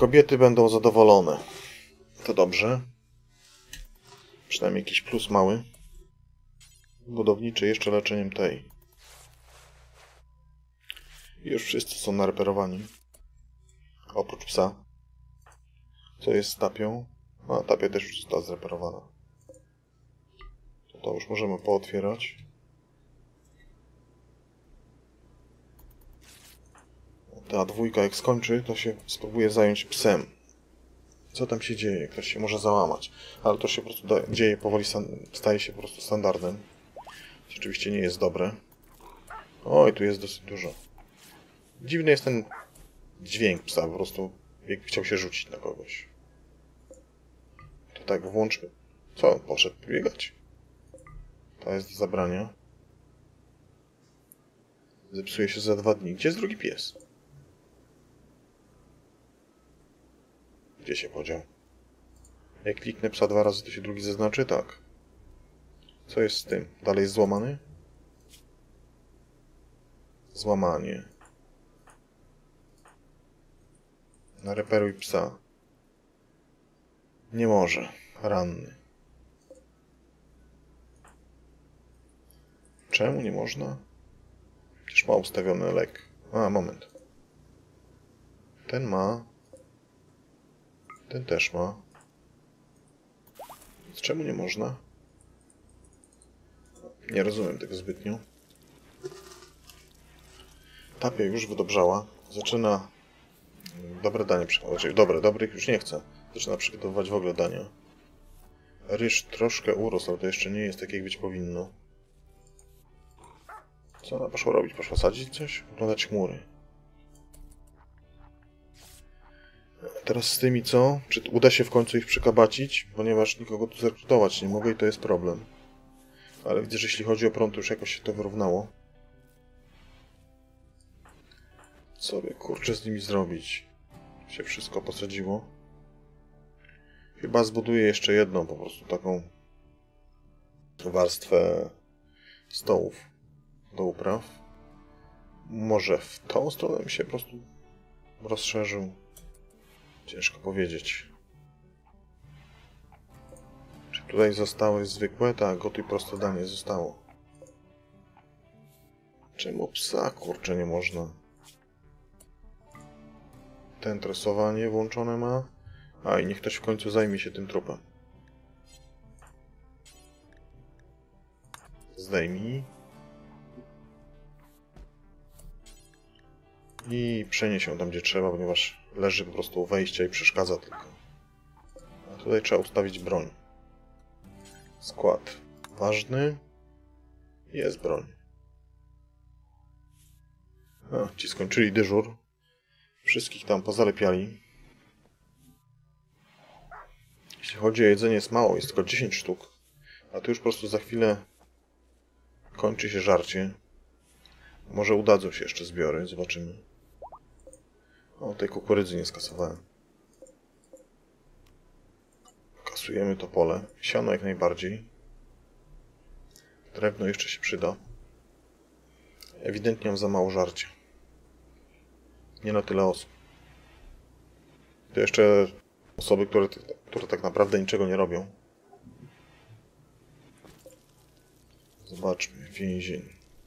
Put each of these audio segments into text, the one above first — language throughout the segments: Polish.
Kobiety będą zadowolone. To dobrze. Przynajmniej jakiś plus mały. Budowniczy jeszcze leczeniem tej. I już wszyscy są nareperowani. Oprócz psa. Co jest z tapią? A, tapia też już została zreperowana. To już możemy pootwierać. Ta dwójka jak skończy, to się spróbuje zająć psem. Co tam się dzieje? Ktoś się może załamać. Ale to się po prostu dzieje powoli, staje się po prostu standardem. Co oczywiście nie jest dobre. Oj, tu jest dosyć dużo. Dziwny jest ten dźwięk psa, po prostu jakby chciał się rzucić na kogoś. To tak włączmy. Co? Poszedł biegać. To jest do zabrania. Zepsuje się za 2 dni. Gdzie jest drugi pies? Gdzie się podział? Jak kliknę psa 2 razy, to się drugi zaznaczy? Tak. Co jest z tym? Dalej jest złamany? Złamanie. Nareperuj psa. Nie może. Ranny. Czemu nie można? Przecież ma ustawiony lek. A, moment. Ten ma. Ten też ma. Więc czemu nie można? Nie rozumiem tego zbytnio. Tapia już wydobrzała. Zaczyna dobre danie przygotować. Dobrych już nie chcę. Zaczyna przygotowywać w ogóle dania. Ryż troszkę urósł, ale to jeszcze nie jest tak, jak być powinno. Co ona poszła robić? Poszła sadzić coś? Oglądać chmury. Teraz z tymi co? Czy uda się w końcu ich przekabacić? Ponieważ nikogo tu zrekrutować nie mogę i to jest problem. Ale widzę, że jeśli chodzi o prąd, to już jakoś się to wyrównało. Co by kurczę z nimi zrobić? Się wszystko posadziło. Chyba zbuduję jeszcze jedną po prostu taką warstwę stołów do upraw. Może w tą stronę bym się po prostu rozszerzył. Ciężko powiedzieć. Czy tutaj zostały zwykłe? Tak, gotuj proste danie zostało. Czemu psa kurczę nie można? Ten tresowanie włączone ma. A i niech ktoś w końcu zajmie się tym trupem. Zdejmij. I przenieś ją tam, gdzie trzeba, ponieważ leży po prostu u wejścia i przeszkadza tylko. A tutaj trzeba ustawić broń. Skład ważny. Jest broń. A, ci skończyli dyżur. Wszystkich tam pozalepiali. Jeśli chodzi o jedzenie, jest mało, jest tylko 10 sztuk. A tu już po prostu za chwilę kończy się żarcie. Może udadzą się jeszcze zbiory, zobaczymy. O, tej kukurydzy nie skasowałem. Kasujemy to pole. Siano jak najbardziej. Drewno jeszcze się przyda. Ewidentnie mam za mało żarcia. Nie na tyle osób. To jeszcze osoby, które tak naprawdę niczego nie robią. Zobaczmy. Więzień.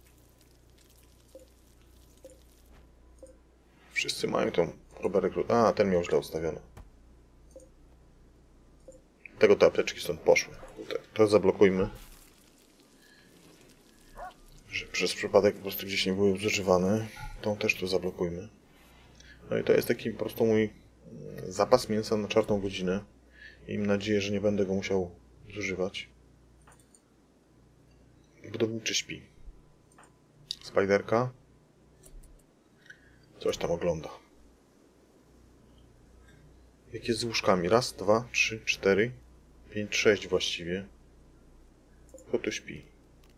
Wszyscy mają tą próbę rekrutacji. A, ten miał źle ustawiony. Tego te apteczki stąd poszły. To zablokujmy. Że przez przypadek po prostu gdzieś nie były zużywane. Tą też tu zablokujmy. No i to jest taki po prostu mój zapas mięsa na czarną godzinę. I mam nadzieję, że nie będę go musiał zużywać. Budowniczy śpi. Spiderka. Coś tam ogląda. Jak jest z łóżkami? Raz, 2, 3, 4, 5, 6 właściwie. Kto tu śpi?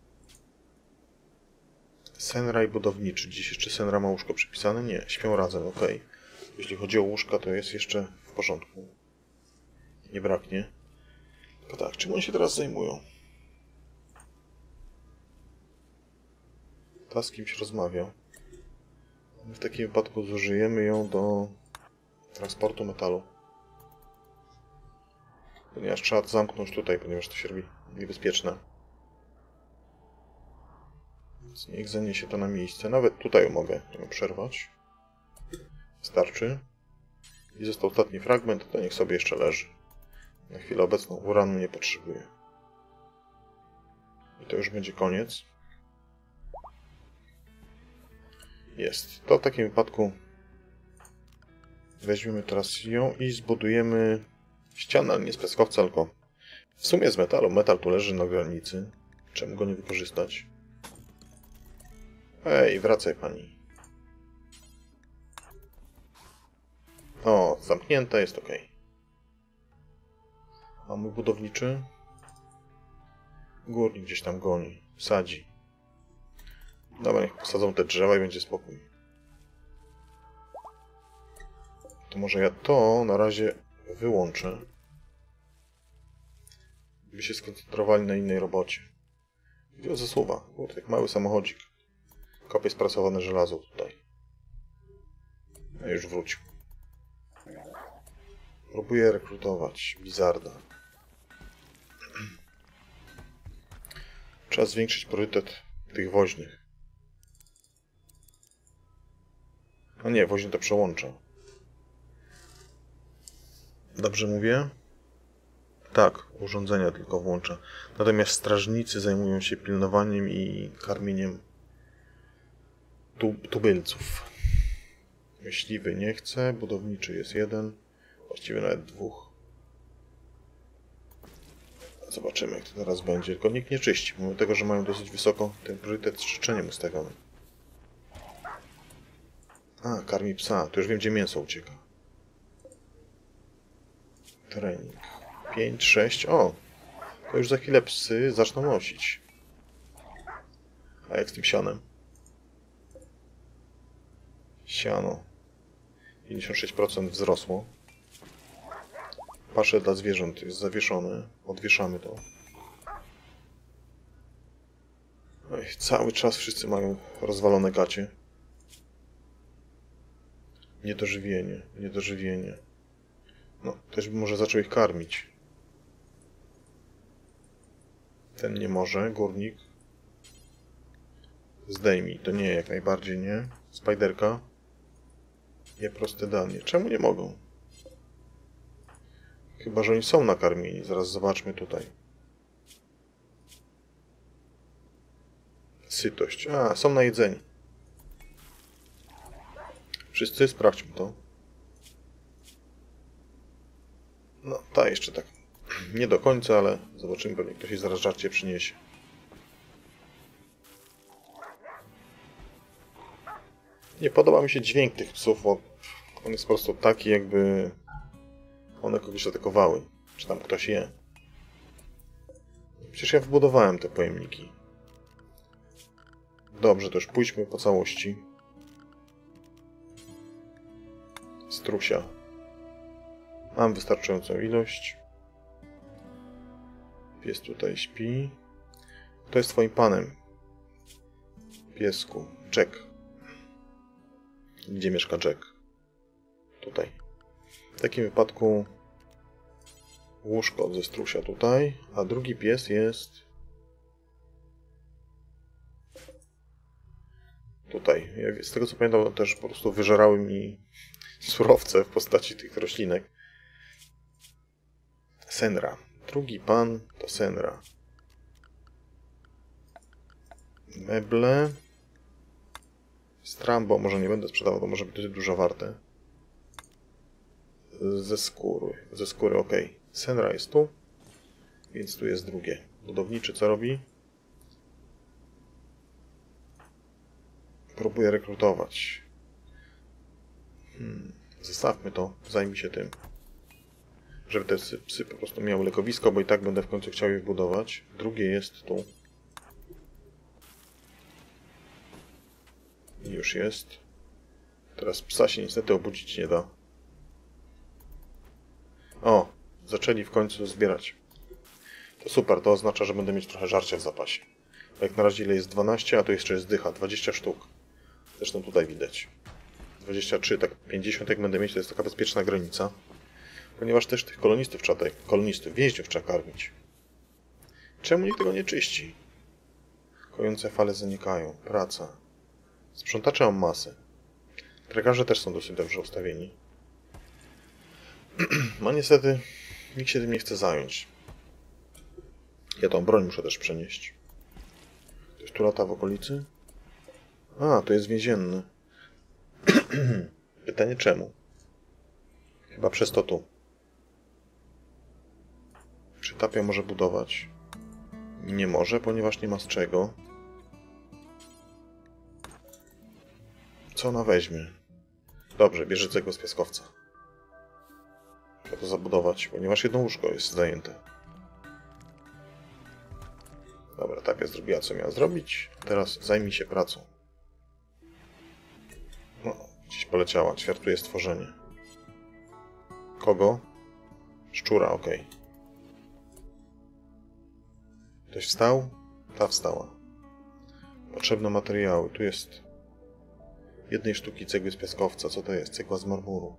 Senraj budowniczy. Dziś jeszcze Senra ma łóżko przypisane? Nie, śpią razem, ok. Jeśli chodzi o łóżka, to jest jeszcze w porządku. Nie braknie. Tylko tak, czym oni się teraz zajmują? Ta z kimś rozmawia. W takim wypadku zużyjemy ją do transportu metalu. Ponieważ trzeba to zamknąć tutaj, ponieważ to się robi niebezpieczne. Więc niech zaniesie to na miejsce. Nawet tutaj mogę przerwać. Starczy. I został ostatni fragment, to niech sobie jeszcze leży. Na chwilę obecną uranu nie potrzebuję. I to już będzie koniec. Jest. To w takim wypadku weźmiemy teraz ją i zbudujemy ścianę, ale nie z piaskowca, tylko w sumie z metalu. Metal tu leży na granicy. Czemu go nie wykorzystać? Ej, wracaj pani. O, zamknięte, jest ok. A mój budowniczy? Górnik gdzieś tam goni, sadzi. Dobra, niech posadzą te drzewa i będzie spokój. To może ja to na razie wyłączę. By się skoncentrowali na innej robocie. Gdzie zasuwa? Kurde, jak mały samochodzik. Kopie sprasowane żelazo tutaj. A już wrócił. Próbuję rekrutować Bizarda. Trzeba zwiększyć priorytet tych woźnych. A nie, woźny to przełącza. Dobrze mówię? Tak, urządzenia tylko włącza. Natomiast strażnicy zajmują się pilnowaniem i karmieniem tubylców. Myśliwy nie chce, budowniczy jest jeden, właściwie nawet dwóch. Zobaczymy, jak to teraz będzie. Tylko nikt nie czyści, pomimo tego, że mają dosyć wysoko ten priorytet z życzeniem ustawiony. A, karmi psa. To już wiem, gdzie mięso ucieka. Trening. 5, 6. O! To już za chwilę psy zaczną nosić. A jak z tym sianem? Siano. 56% wzrosło. Pasze dla zwierząt jest zawieszone. Odwieszamy to. Oj, cały czas wszyscy mają rozwalone gacie. Niedożywienie, niedożywienie. No, też bym może zaczął ich karmić. Ten nie może, górnik. Zdejmij, to nie, jak najbardziej nie. Spajderka. Nieproste danie. Czemu nie mogą? Chyba, że oni są nakarmieni. Zaraz zobaczmy tutaj. Sytość. A, są najedzeni. Wszyscy? Sprawdźmy to. No, ta jeszcze tak nie do końca, ale zobaczymy, pewnie ktoś jej zaraz żarcie przyniesie. Nie podoba mi się dźwięk tych psów, bo on jest po prostu taki, jakby one kogoś atakowały. Czy tam ktoś je. Przecież ja wbudowałem te pojemniki. Dobrze, to już pójdźmy po całości. Strusia. Mam wystarczającą ilość. Pies tutaj śpi. Kto jest twoim panem? Piesku. Jack. Gdzie mieszka Jack? Tutaj. W takim wypadku łóżko ze strusia tutaj, a drugi pies jest tutaj. Z tego co pamiętam, też po prostu wyżerały mi surowce w postaci tych roślinek. Senra. Drugi pan to Senra. Meble. Strambo może nie będę sprzedawał, to może być dosyć dużo warte. Ze skóry, ok. Senra jest tu, więc tu jest drugie. Budowniczy co robi? Próbuję rekrutować. Zostawmy to, zajmij się tym. Żeby te psy po prostu miały lekowisko, bo i tak będę w końcu chciał je wbudować. Drugie jest tu. I już jest. Teraz psa się niestety obudzić nie da. O, zaczęli w końcu zbierać. To super, to oznacza, że będę mieć trochę żarcia w zapasie. Bo jak na razie ile jest 12, a tu jeszcze jest dycha, 20 sztuk. Zresztą tutaj widać. 23, tak 50 jak będę mieć, to jest taka bezpieczna granica. Ponieważ też tych kolonistów, więźniów trzeba karmić. Czemu nikt tego nie czyści? Kojące fale zanikają. Praca. Sprzątacze mam masę. Tregarze też są dosyć dobrze ustawieni. No niestety nikt się tym nie chce zająć. Ja tą broń muszę też przenieść. Ktoś tu lata w okolicy? A, to jest więzienny. Pytanie czemu? Chyba przez to tu. Czy tapia może budować? Nie może, ponieważ nie ma z czego. Co ona weźmie? Dobrze, bierze tego z piaskowca. Trzeba to zabudować, ponieważ jedno łóżko jest zajęte. Dobra, tapia zrobiła co miała zrobić. Teraz zajmij się pracą. No, gdzieś poleciała. Ćwiartuje stworzenie. Kogo? Szczura, okej. Ktoś wstał? Ta wstała. Potrzebne materiały. Tu jest jednej sztuki cegły z piaskowca. Co to jest? Cegła z marmuru.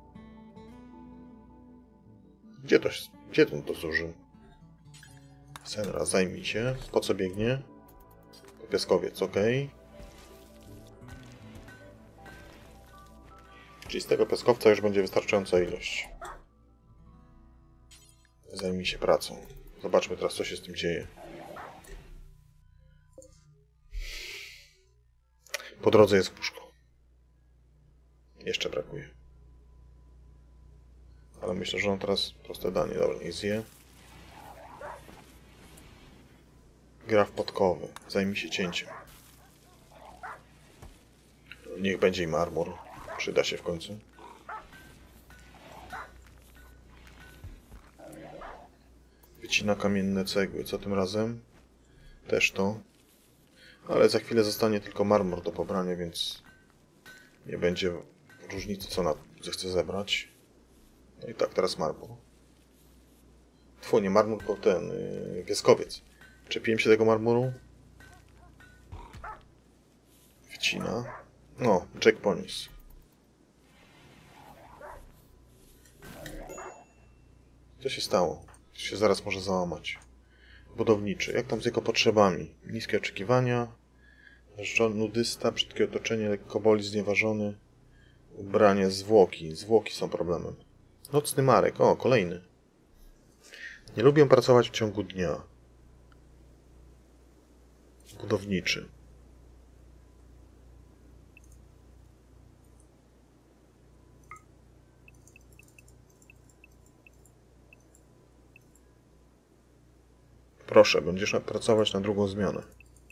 Gdzie ten to zużył? Senra, zajmij się. Po co biegnie? Po piaskowiec, okej. Czyli z tego piaskowca już będzie wystarczająca ilość. Zajmij się pracą. Zobaczmy teraz, co się z tym dzieje. Po drodze jest łóżko. Jeszcze brakuje. Ale myślę, że on teraz proste danie. Dobra, niech zje. Gra w podkowy. Zajmij się cięciem. Niech będzie i marmur. Przyda się w końcu. Wycina kamienne cegły. Co tym razem? Też to. Ale za chwilę zostanie tylko marmur do pobrania, więc nie będzie różnicy, co ona zechce zebrać. No i tak, teraz marmur. Tfu, nie marmur, tylko ten piaskowiec. Czepiłem się tego marmuru. Wcina. No, Jack poniósł. Co się stało? To się zaraz może załamać. Budowniczy. Jak tam z jego potrzebami? Niskie oczekiwania. Nudysta, brzydkie otoczenie, lekko boli, znieważony. Ubranie, zwłoki. Zwłoki są problemem. Nocny Marek. O, kolejny. Nie lubię pracować w ciągu dnia. Budowniczy. Proszę, będziesz pracować na drugą zmianę.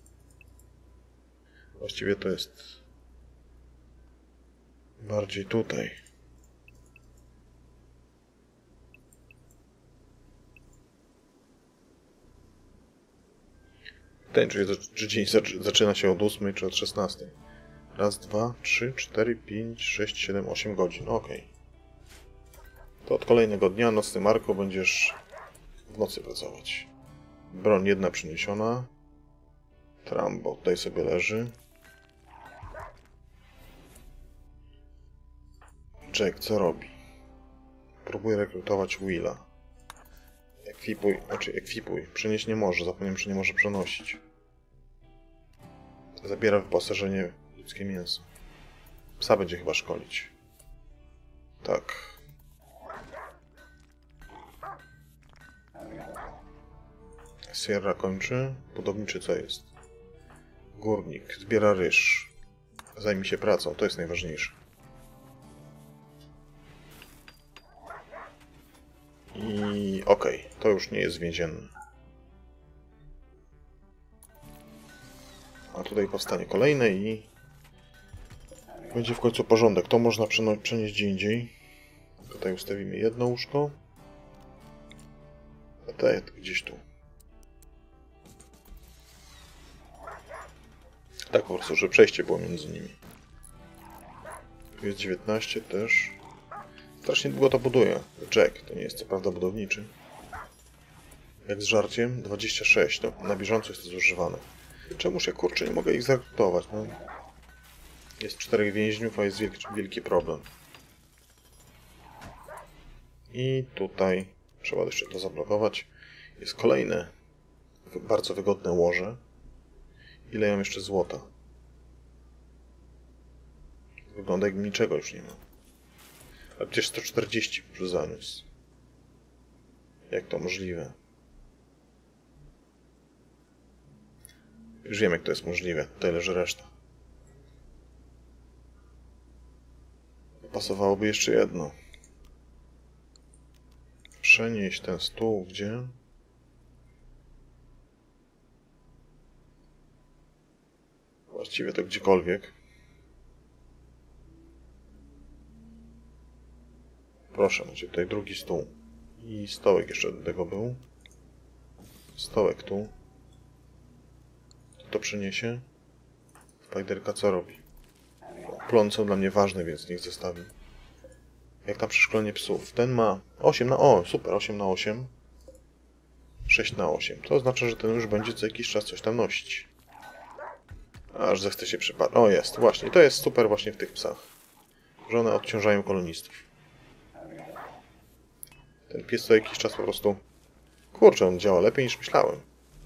Właściwie to jest bardziej tutaj. Ten, czy dzień zaczyna się od 8 czy od 16. Raz, 2, 3, 4, 5, 6, 7, 8 godzin. Okej. To od kolejnego dnia, nocny Marko, będziesz w nocy pracować. Broń jedna przyniesiona. Trambo tutaj sobie leży. Jack co robi? Próbuje rekrutować Willa. Ekwipuj. Przenieść nie może. Zapomniałem, że nie może przenosić. Zabiera wyposażenie w ludzkie mięso. Psa będzie chyba szkolić. Tak. Sierra kończy. Budowniczy co jest? Górnik. Zbiera ryż. Zajmij się pracą. To jest najważniejsze. I okej. To już nie jest więzienny. A tutaj powstanie kolejne i będzie w końcu porządek. To można przenieść gdzie indziej. Tutaj ustawimy jedno łóżko. A te gdzieś tu. Tak po prostu, żeby przejście było między nimi. Tu jest 19 też. Strasznie długo to buduje. Jack, to nie jest co prawda budowniczy. Jak z żarciem? 26. No, na bieżąco jest to zużywane. Czemuż ja kurczę nie mogę ich zrekrutować? No. Jest 4 więźniów, a jest wielki problem. I tutaj trzeba jeszcze to zablokować. Jest kolejne bardzo wygodne łoże. Ile ja mam jeszcze złota? Wygląda, jakby niczego już nie ma. A przecież 140 już zaniósł. Jak to możliwe? Już wiem, jak to jest możliwe. Tutaj leży reszta. Pasowałoby jeszcze jedno. Przenieść ten stół gdzie? Właściwie to gdziekolwiek. Proszę, macie tutaj drugi stół. I stołek jeszcze do tego był. Stołek tu. To przeniesie. Spiderka co robi? Plony są dla mnie ważne, więc niech zostawi. Jak tam przeszkolenie psów? Ten ma 8 na... O, super, 8 na 8. 6 na 8. To oznacza, że ten już będzie co jakiś czas coś tam nosić. Aż zechce się przypadać. O, jest, właśnie. To jest super właśnie w tych psach. Że one odciążają kolonistów. Ten pies co jakiś czas po prostu... Kurczę, on działa lepiej niż myślałem.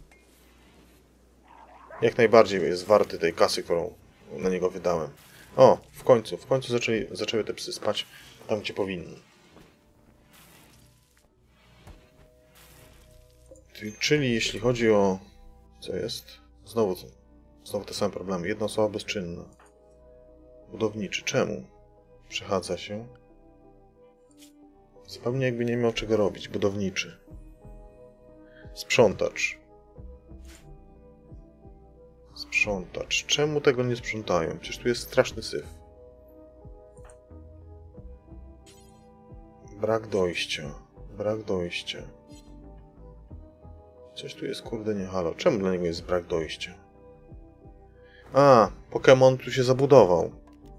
Jak najbardziej jest warty tej kasy, którą na niego wydałem. O, w końcu zaczęły te psy spać tam, gdzie powinny. Czyli jeśli chodzi o... Co jest? Znowu te same problemy. Jedna osoba bezczynna. Budowniczy. Czemu? Przechadza się. Zupełnie jakby nie miał czego robić. Budowniczy. Sprzątacz. Sprzątacz. Czemu tego nie sprzątają? Przecież tu jest straszny syf. Brak dojścia. Brak dojścia. Coś tu jest, kurde, nie halo. Czemu dla niego jest brak dojścia? A, Pokémon tu się zabudował.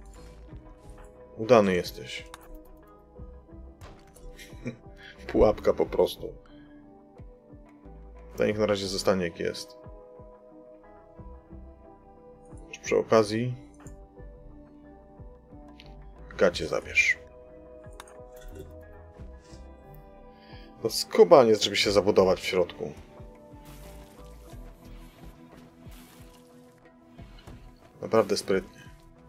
Udany jesteś. Pułapka po prostu. To niech na razie zostanie jak jest. Już przy okazji... Gacie zabierz. To skubaniec, żeby się zabudować w środku. Naprawdę sprytnie.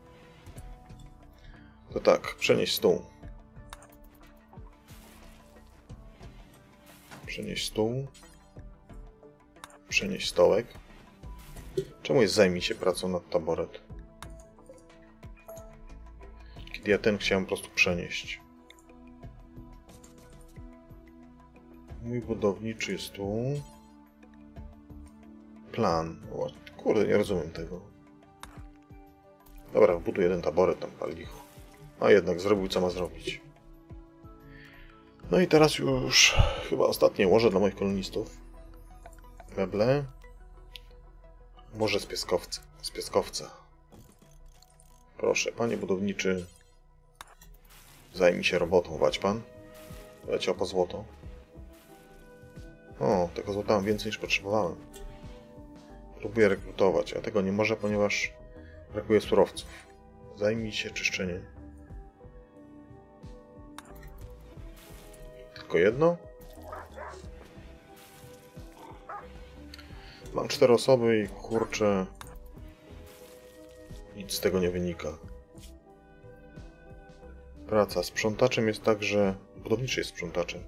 To tak, przenieść stół. Przenieść stół. Przenieść stołek. Czemu jest zajmij się pracą nad taboret? Kiedy ja ten chciałem po prostu przenieść. Mój budowniczy jest tu. Plan. O, kurde, nie rozumiem tego. Dobra, wbuduję jeden taboret tam, pal licho. A jednak zrobił, co ma zrobić. No i teraz już chyba ostatnie łoże dla moich kolonistów. Meble. Może z pieskowca. Proszę, panie budowniczy. Zajmij się robotą, wać pan. Leciał po złoto. O, tego złota mam więcej niż potrzebowałem. Próbuję rekrutować, a tego nie może, ponieważ brakuje surowców. Zajmij się czyszczeniem. Tylko jedno? Mam 4 osoby i kurczę... Nic z tego nie wynika. Praca. Sprzątaczem jest tak, że... Budowniczy jest sprzątaczem.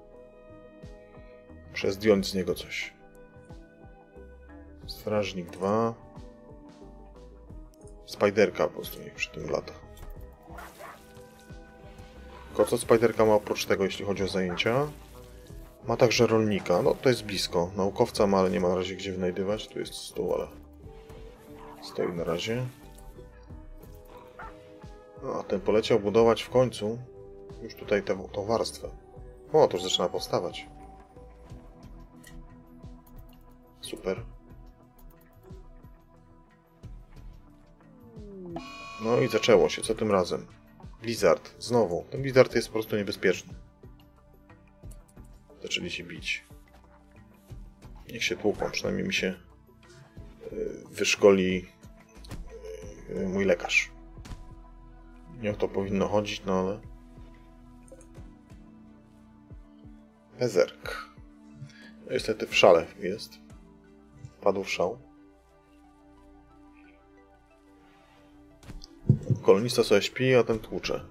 Muszę zdjąć z niego coś. Strażnik 2. Spiderka po prostu niech przy tym lata. Tylko co Spiderka ma oprócz tego, jeśli chodzi o zajęcia? Ma także rolnika. No to jest blisko. Naukowca ma, ale nie ma na razie gdzie wynajdywać. Tu jest stół, ale... Stoi na razie. No, a ten poleciał budować w końcu już tutaj tą warstwę. O, to już zaczyna powstawać. Super. No i zaczęło się. Co tym razem? Blizzard. Znowu. Ten Blizzard jest po prostu niebezpieczny. Zaczęli się bić. Niech się tłuką. Przynajmniej mi się wyszkoli mój lekarz. Nie o to powinno chodzić, no ale... Bezerk. No niestety w szale jest. Padł w szał. Kolonista sobie śpi, a ten tłucze.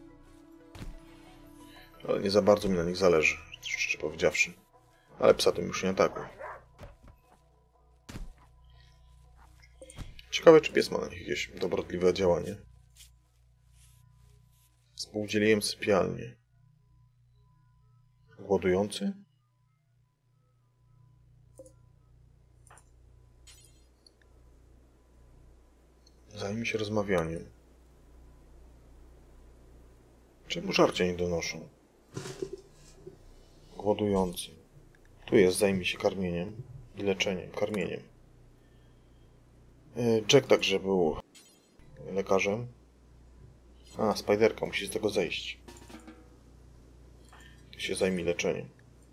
Ale nie za bardzo mi na nich zależy, szczerze powiedziawszy. Ale psa tym już nie atakuj. Ciekawe, czy pies ma na nich jakieś dobrotliwe działanie. Współdzieliłem sypialnię. Głodujący? Zajmij się rozmawianiem. Czemu żarcia nie donoszą? Głodujący. Tu jest, zajmij się karmieniem i leczeniem, karmieniem. Jack także był lekarzem. A, Spiderka, musi z tego zejść. Tu się zajmij leczeniem.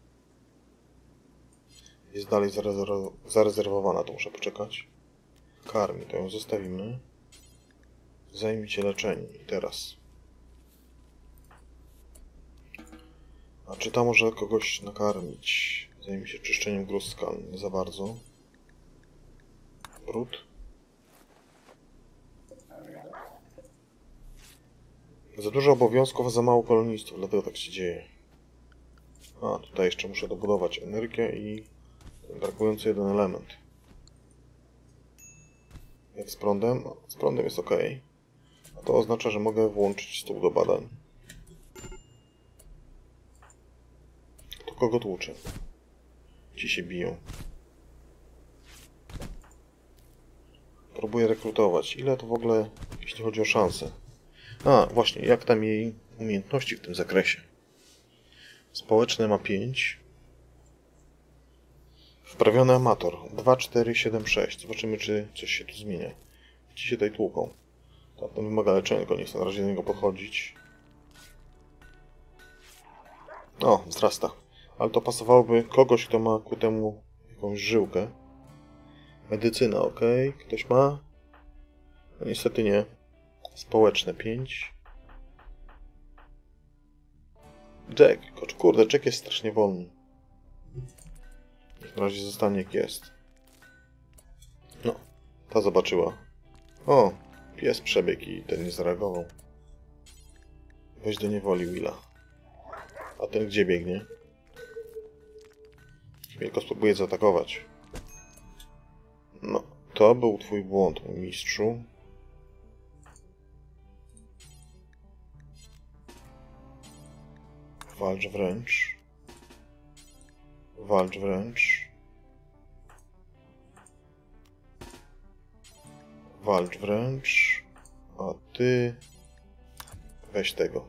Jest dalej zarezerwowana, to muszę poczekać. Karmi, to ją zostawimy. Zajmij się leczeniem. I teraz. A czy ta może kogoś nakarmić? Zajmij się czyszczeniem gruz skalnych. Nie za bardzo. Brud. Za dużo obowiązków, a za mało kolonistów, dlatego tak się dzieje. A, tutaj jeszcze muszę dobudować energię i brakujący jeden element. Jak z prądem? No, z prądem jest ok. A to oznacza, że mogę włączyć stół do badań. To kogo tłucze? Ci się biją. Próbuję rekrutować. Ile to w ogóle, jeśli chodzi o szanse? A, właśnie, jak tam jej umiejętności w tym zakresie? Społeczne ma 5. Wprawiony amator 2, 4, 7, 6. Zobaczymy, czy coś się tu zmienia. Ci się tutaj tłuką. Tamten wymaga leczenia, tylko nie chcę na razie do niego podchodzić. O, wzrasta. Ale to pasowałoby kogoś, kto ma ku temu jakąś żyłkę. Medycyna, ok. Ktoś ma? No niestety nie. Społeczne 5. Jack. Kurde, Jack jest strasznie wolny. Niech na razie zostanie jak jest. No, ta zobaczyła. O, pies przebiegł i ten nie zareagował. Weź do niewoli Willa. A ten gdzie biegnie? Tylko spróbuję zaatakować. No, to był twój błąd, mój mistrzu. Walcz wręcz. Walcz wręcz. Walcz wręcz. A ty... Weź tego.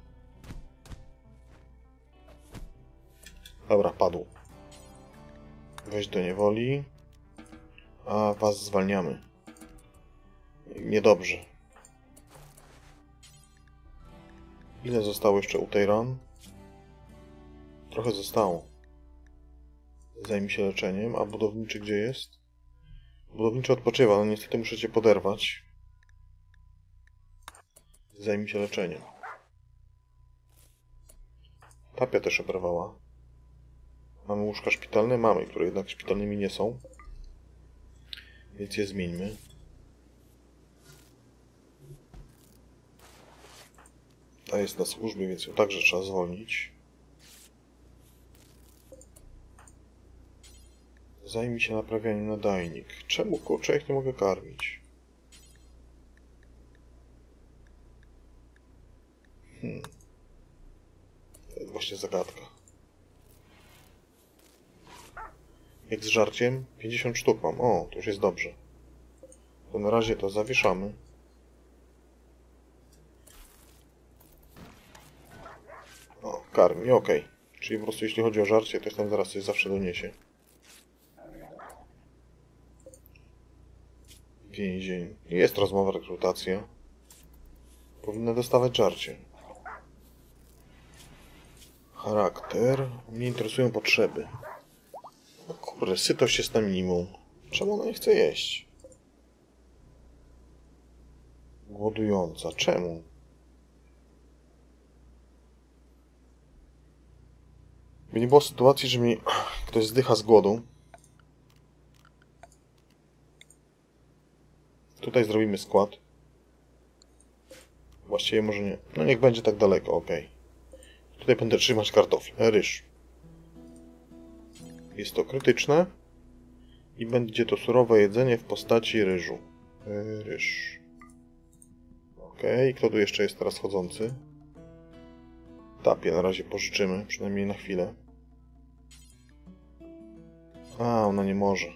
Dobra, padł. Weź do niewoli. A was zwalniamy. Niedobrze. Ile zostało jeszcze u tej ran? Trochę zostało. Zajmij się leczeniem. A budowniczy gdzie jest? Budowniczy odpoczywa, no niestety muszę cię poderwać. Zajmij się leczeniem. Tapia też oberwała. Mamy łóżka szpitalne? Mamy, które jednak szpitalnymi nie są. Więc je zmieńmy. Ta jest na służbie, więc ją także trzeba zwolnić. Zajmij się naprawianiem nadajnik. Czemu, kurczę, ich nie mogę karmić? To jest właśnie zagadka. Jak z żarciem? 50 sztuk mam. O, to już jest dobrze. To na razie to zawieszamy. O, karmi, ok. Czyli po prostu jeśli chodzi o żarcie, to tam zaraz coś zawsze doniesie. Więzień. Jest rozmowa, rekrutacja. Powinna dostawać żarcie. Charakter. Mnie interesują potrzeby. No kurde, sytość jest na minimum. Czemu ona nie chce jeść? Głodująca. Czemu? By nie było sytuacji, że mi ktoś zdycha z głodu. Tutaj zrobimy skład. Właściwie może nie. No niech będzie tak daleko, ok. Tutaj będę trzymać kartofle, ryż. Jest to krytyczne. I będzie to surowe jedzenie w postaci ryżu. Ryż. Ok, kto tu jeszcze jest teraz chodzący? Tapię na razie pożyczymy, przynajmniej na chwilę. A, ona nie może.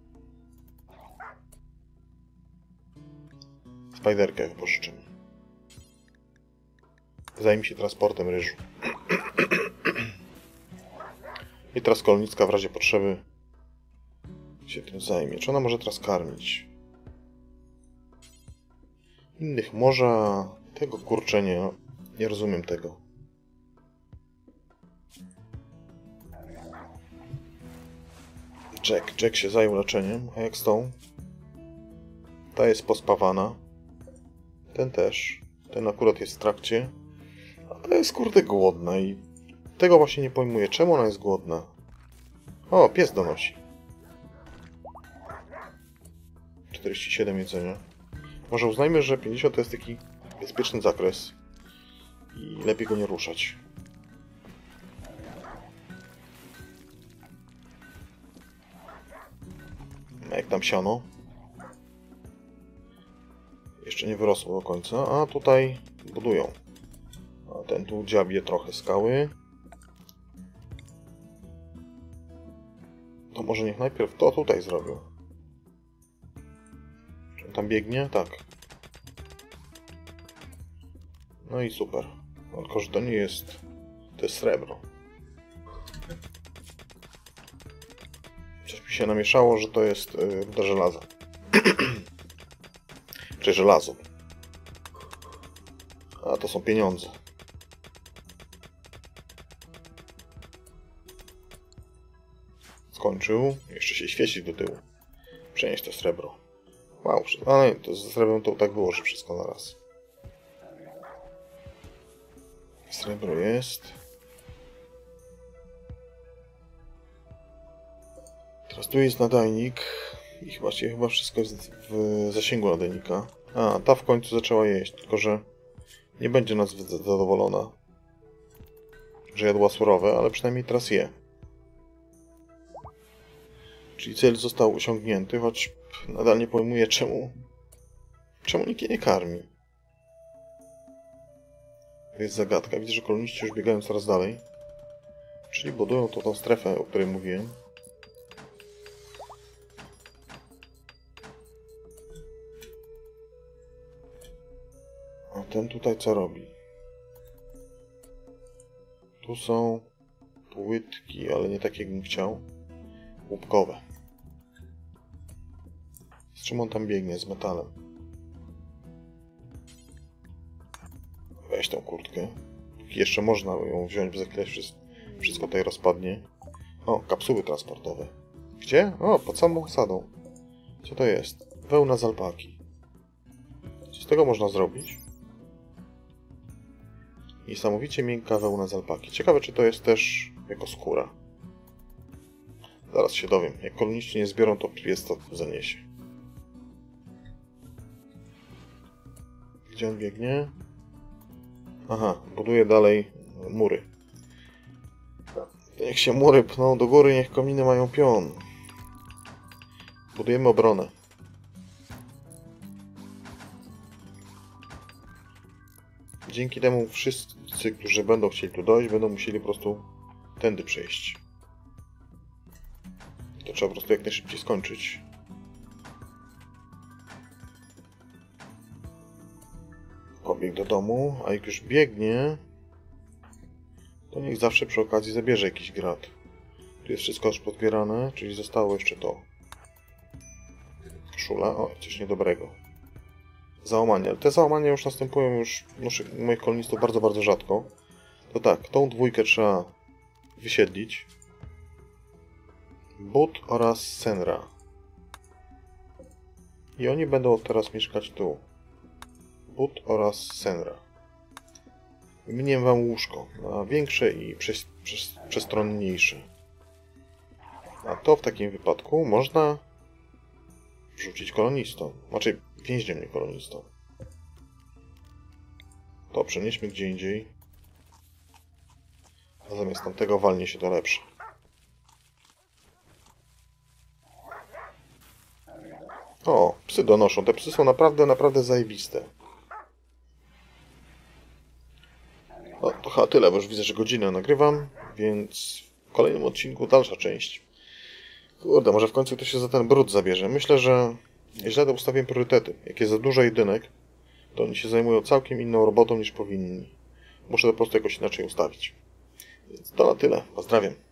Spajderkę pożyczymy. Zajmij się transportem ryżu. I teraz kolnicka w razie potrzeby się tym zajmie. Czy ona może teraz karmić? Innych może... Tego kurczę nie rozumiem tego. Jack się zajął leczeniem, a jak z tą? Ta jest pospawana. Ten też. Ten akurat jest w trakcie. A ta jest kurde głodna i tego właśnie nie pojmuję. Czemu ona jest głodna? O, pies donosi. 47 jedzenia. Może uznajmy, że 50 to jest taki bezpieczny zakres. I lepiej go nie ruszać. Jak tam siano? Jeszcze nie wyrosło do końca, a tutaj budują. A ten tu dziabie trochę skały. To może niech najpierw to tutaj zrobił. Czy on tam biegnie? Tak. No i super. Tylko, że to nie jest... To jest srebro. Coś mi się namieszało, że to jest ruda żelaza. Czy żelazo. A to są pieniądze. Skończył. Jeszcze się świeci do tyłu. Przenieść to srebro. Wow, ale to ze srebrem to tak było, że wszystko na raz. Srebro jest. Teraz tu jest nadajnik. I chyba wszystko jest w zasięgu nadajnika. A, ta w końcu zaczęła jeść, tylko że nie będzie nas zadowolona, że jadła surowe, ale przynajmniej teraz je. Czyli cel został osiągnięty, choć nadal nie pojmuję czemu nikt jej nie karmi. To jest zagadka. Widzę, że koloniści już biegają coraz dalej. Czyli budują tą strefę, o której mówiłem. A ten tutaj co robi? Tu są płytki, ale nie takie jakbym chciał. Łupkowe. Z czym on tam biegnie? Z metalem. Weź tą kurtkę. Jeszcze można ją wziąć, bo za chwilę wszystko tutaj rozpadnie. O, kapsuły transportowe. Gdzie? O, pod samą osadą. Co to jest? Wełna z alpaki. Co z tego można zrobić? Niesamowicie miękka wełna z alpaki. Ciekawe, czy to jest też jako skóra. Zaraz się dowiem. Jak koloniści nie zbiorą, to pies to zaniesie. Gdzie on biegnie? Aha, buduje dalej mury. Niech się mury pną do góry, niech kominy mają pion. Budujemy obronę. Dzięki temu wszyscy, którzy będą chcieli tu dojść, będą musieli po prostu tędy przejść. To trzeba po prostu jak najszybciej skończyć. Pobiegł do domu, a jak już biegnie, to niech zawsze przy okazji zabierze jakiś grat. Tu jest wszystko już podbierane, czyli zostało jeszcze to. Koszula, o, coś niedobrego. Załamania, ale te załamania już następują już u moich kolonistów bardzo, bardzo rzadko. To tak, tą dwójkę trzeba wysiedlić. But oraz Senra. I oni będą teraz mieszkać tu. But oraz Senra. Wymieniłem wam łóżko na większe i przestronniejsze. A to w takim wypadku można wrzucić kolonistą. Znaczy więźniem, nie kolonistą. To przenieśmy gdzie indziej. A zamiast tamtego walnie się to lepsze. O, psy donoszą. Te psy są naprawdę zajebiste. No, to chyba tyle, bo już widzę, że godzinę nagrywam, więc w kolejnym odcinku dalsza część. Kurde, może w końcu ktoś się za ten brud zabierze. Myślę, że źle to ustawiłem priorytety. Jak jest za dużo jedynek, to oni się zajmują całkiem inną robotą niż powinni. Muszę to po prostu jakoś inaczej ustawić. Więc to na tyle. Pozdrawiam.